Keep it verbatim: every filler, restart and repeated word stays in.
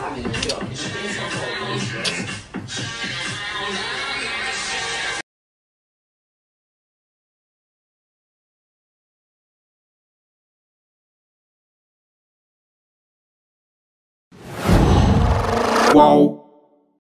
família, aqui, ó. Deixa eu pensar só isso, né? Qual?